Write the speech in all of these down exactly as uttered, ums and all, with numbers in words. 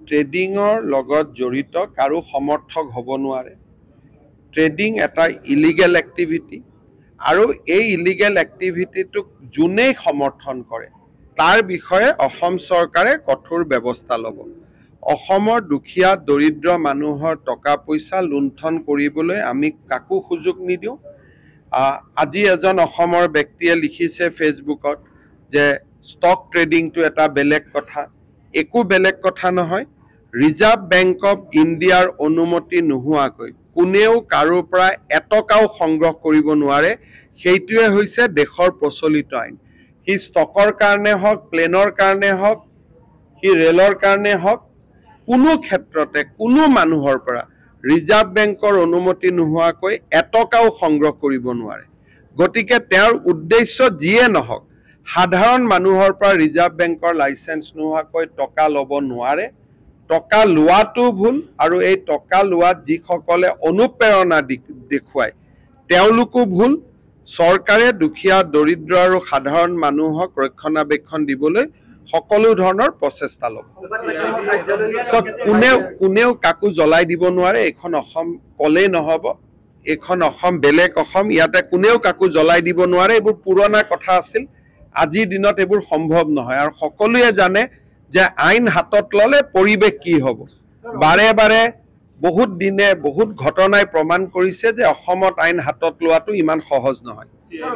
ট্ৰেডিঙৰ লগত জড়িত কাৰো সমৰ্থক হ'ব নোৱাৰে। ট্ৰেডিং এটা ইলিগেল এক্টিভিটি আৰু এই ইলিগেল এক্টিভিটিটোক যোনেই সমৰ্থন কৰে তাৰ বিষয়ে অসম চৰকাৰে কঠোৰ ব্যৱস্থা ল'ব। অসমৰ দুখীয়া দৰিদ্ৰ মানুহৰ টকা পইচা লুণ্ঠন কৰিবলৈ আমি কাকো সুযোগ নিদিওঁ। আজি এজন অসমৰ ব্যক্তিয়ে লিখিছে ফেচবুকত যে ষ্টক ট্ৰেডিংটো এটা বেলেগ কথা। একো বেলেগ কথা নহয়। ৰিজাৰ্ভ বেংক অফ ইণ্ডিয়াৰ অনুমতি নোহোৱাকৈ কোনেও কাৰো পৰা এটকাও সংগ্ৰহ কৰিব নোৱাৰে। সেইটোৱে হৈছে দেশৰ প্ৰচলিত আইন। সি ষ্টকৰ কাৰণে হওক, প্লেনৰ কাৰণে হওক, সি ৰেলৰ কাৰণে হওক, কোনো ক্ষেত্ৰতে কোনো মানুহৰ পৰা ৰিজাৰ্ভ বেংকৰ অনুমতি নোহোৱাকৈ এটকাও সংগ্ৰহ কৰিব নোৱাৰে। গতিকে তেওঁৰ উদ্দেশ্য যিয়ে নহওক, সাধাৰণ মানুহৰ পৰা ৰিজাৰ্ভ বেংকৰ লাইচেন্স নোহোৱাকৈ টকা ল'ব নোৱাৰে। টকা লোৱাটো ভুল, আৰু এই টকা লোৱাত যিসকলে অনুপ্ৰেৰণা দেখুৱায় তেওঁলোকো ভুল। চৰকাৰে দুখীয়া দৰিদ্ৰ আৰু সাধাৰণ মানুহক ৰক্ষণাবেক্ষণ দিবলৈ সকলো ধৰণৰ প্ৰচেষ্টা ল'ব। কোনেও কোনেও কাকো জ্বলাই দিব নোৱাৰে। এইখন অসম ক'লেই নহ'ব, এইখন অসম বেলেগ অসম। ইয়াতে কোনেও কাকো জ্বলাই দিব নোৱাৰে। এইবোৰ পুৰণা কথা আছিল, আজিৰ দিনত এইবোৰ সম্ভৱ নহয়। আৰু সকলোৱে জানে যে আইন হাতত ল'লে পৰিৱেশ কি হ'ব। বাৰে বাৰে বহুত দিনে বহুত ঘটনাই প্ৰমাণ কৰিছে যে অসমত আইন হাতত লোৱাটো ইমান সহজ নহয়।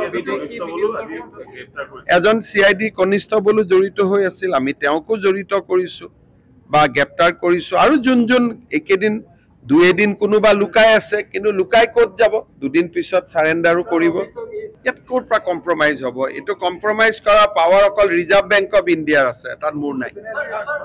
এজন চি আই ডি কনিষ্টবলো জড়িত হৈ আছিল, আমি তেওঁকো জড়িত কৰিছোঁ বা গ্ৰেপ্তাৰ কৰিছোঁ। আৰু যোন যোন একেদিন দুই এদিন কোনোবা লুকাই আছে, কিন্তু লুকাই ক'ত যাব, দুদিন পিছত চাৰেণ্ডাৰো কৰিব। ইয়াত ক'ৰ পৰা কম্প্ৰমাইজ হ'ব? এইটো কম্প্ৰমাইজ কৰা পাৱাৰ অকল ৰিজাৰ্ভ বেংক অফ ইণ্ডিয়াৰ আছে, তাত মোৰ নাই।